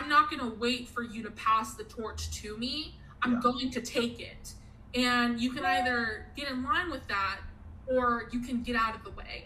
I'm not going to wait for you to pass the torch to me. I'm going to take it. And you can either get in line with that, or you can get out of the way.